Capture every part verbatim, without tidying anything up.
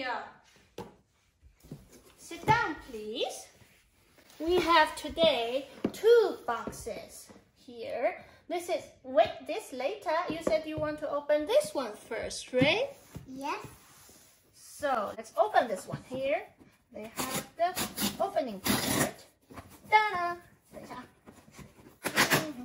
Sophia. Sit down, please. We have today two boxes here. This is, wait, this later. You said you want to open this one first, right? Yes. So let's open this one here. They have the opening part. Ta-da! 等一下。嗯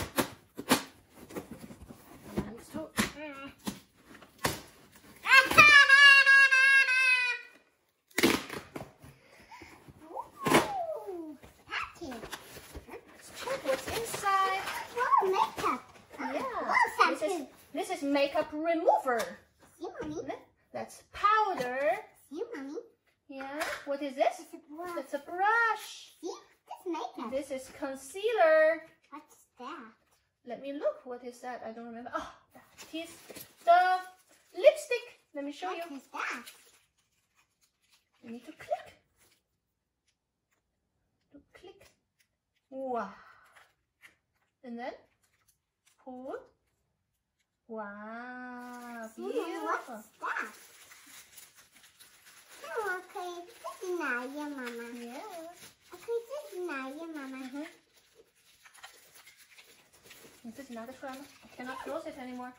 This is makeup remover. See, Mommy? That's powder. See, Mommy? Yeah. What is this? It's a brush. It's a brush. See? This makeup. This is concealer. What's that? Let me look. What is that? I don't remember. Oh, that is the lipstick. Let me show what you. What is that? You need to click. To click. Wow. And then pull. Wow, beautiful. What's that? Oh, okay. This is not your mama. Yeah. Okay, this is not your mama. Mm-hmm. 你自己拿得出来吗 I cannot close it anymore.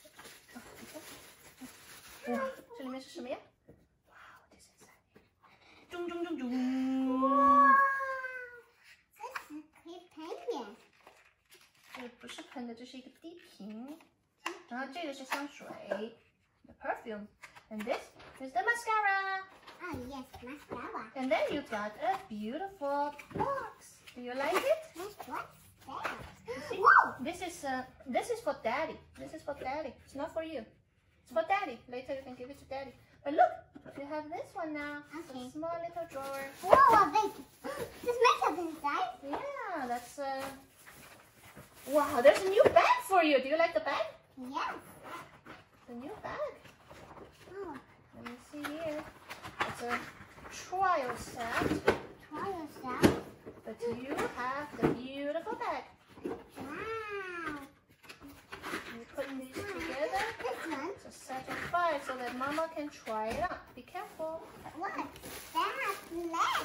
哇，这里面是什么呀 Wow, this is it. 咚咚咚咚。 哇，这是可以喷的。 这不是喷的，这是一个滴瓶。然后这个是香水 ，the perfume, and this is the mascara. Oh yes, mascara. And then you got a beautiful box. Do you like it? What's that? See, Whoa! this is uh, this is for daddy. This is for daddy. It's not for you. It's for daddy. Later you can give it to daddy. But look, you have this one now. Okay. A small little drawer. Whoa, a big. There's makeup inside. Yeah, that's uh. Wow, there's a new bag for you. Do you like the bag? Yes. The new bag. Oh. Let me see here. It's a trial set. Trial set. But you have the beautiful bag. Wow. You're putting these together. This one. It's a set of five so that Mama can try it out. Be careful. What's that? Leg.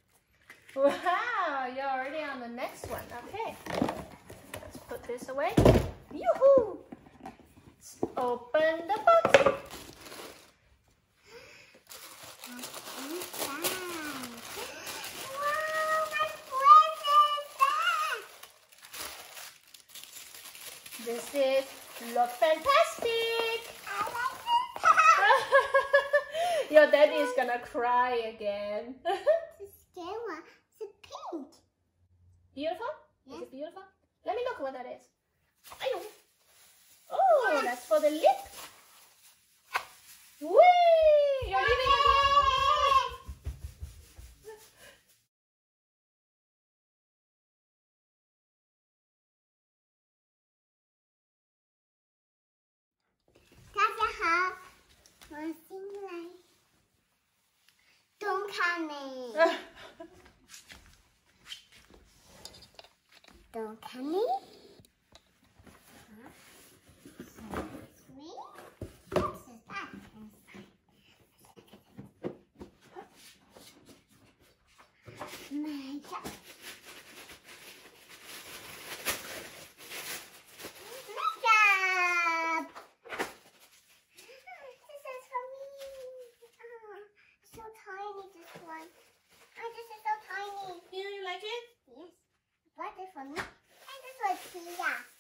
Wow, you're already on the next one. Okay. Let's put this away. Yoo-hoo! Let's open the box. This is Look Fantastic! I like it! Your daddy is gonna cry again. It's a scary one. It's pink. Beautiful? Yes. Is it beautiful? Let me look what that is. Ayo. Oh, yes. That's for the lip. Whee! You're leaving again! Don't come in. Don't come in. Me? What's that? My God. Makeup. This is for me. Oh, so tiny, this one. Oh, this is so tiny. Yeah, you like it? Yes. What is for me? And this was Tia.